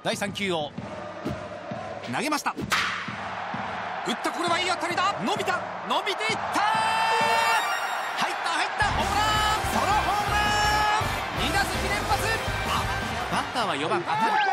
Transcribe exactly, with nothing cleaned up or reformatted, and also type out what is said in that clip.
だいさん球を投げました。打った。これはいい当たりだ。伸びた伸びていった。入った入った。ホームラン。ソロホームラン。に打席連発。あ、バッターはよばん当たる。